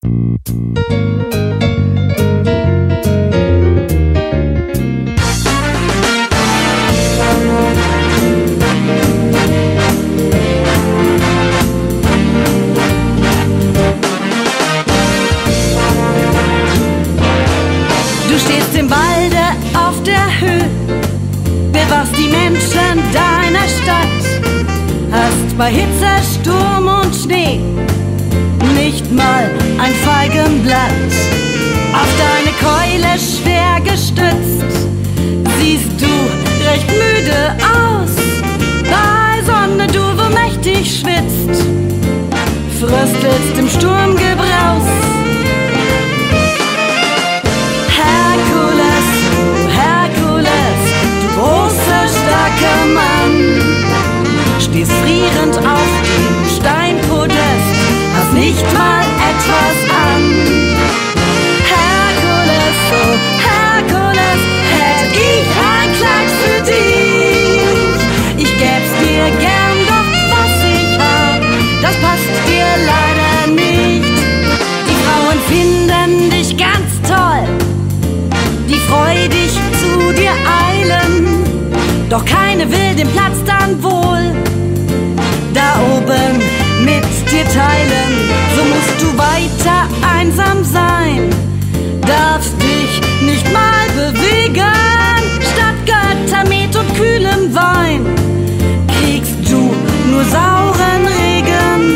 Du stehst im Walde auf der Höhe, bewachst die Menschen deiner Stadt, hast bei Hitze, Sturm und Schnee nicht mal ein Feigenblatt. Auf deine Keule schwer gestützt, siehst du recht müde aus. Bei Sonne du wo mächtig schwitzt, fröstelst im Sturmgebraus. Herkules, Herkules, du großer, starker Mann, stehst frierend auf dem Steinpodest, hast nicht mal etwas an. Herkules, oh Herkules, hätt ich ein Kleid für dich, ich gäb's dir gern, doch was ich hab, das passt dir leider nicht. Die Frauen finden dich ganz toll, die freudig zu dir eilen, doch keine will den Platz dann wohl da oben mit dir teilen. So musst du weiter einsam sein, darfst dich nicht mal bewegen. Statt Göttermet und kühlem Wein kriegst du nur sauren Regen.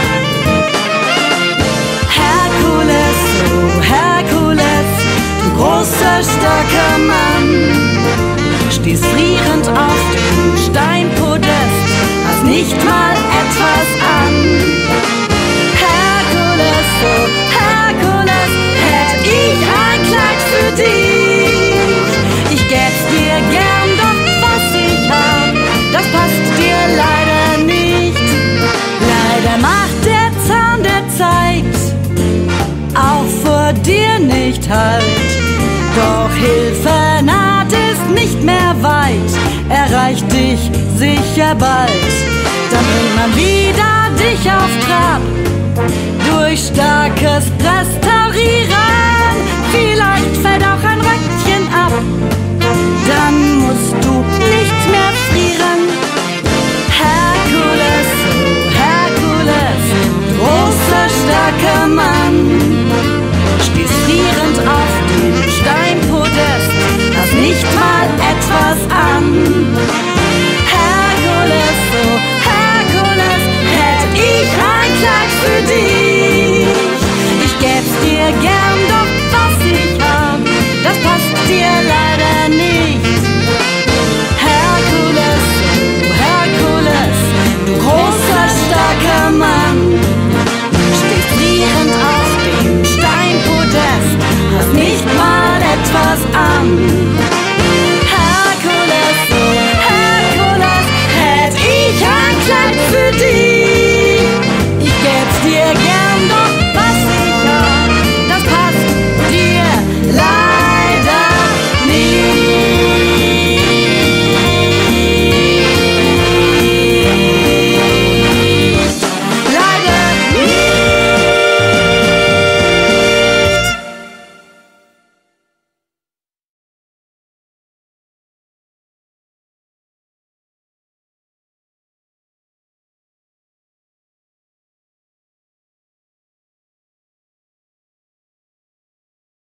Herkules, oh Herkules, du großer, starker Mann, stehst frierend auf dem Steinpodest, hast nicht mal etwas an. Herkules, oh Herkules, hätt ich ein Kleid für dich, ich gäb's dir gern, doch was ich hab, das passt dir leider nicht. Leider macht der Zahn der Zeit auch vor dir nicht Halt, doch Hilfe naht ist nicht mehr weit, erreicht dich sicher bald. Dann bringt man wieder dich auf Trab, durch starkes Restaurieren. Vielleicht fällt auch ein Röckchen ab, dann musst du nicht mehr frieren. Herkules, oh Herkules, großer, starker Mann, stehst frierend auf dem Steinpodest, hast nicht mal etwas an.